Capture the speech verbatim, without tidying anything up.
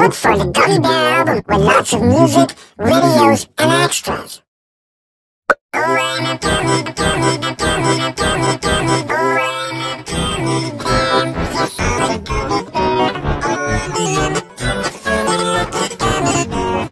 look for the Gummy Bear album with lots of music, videos, and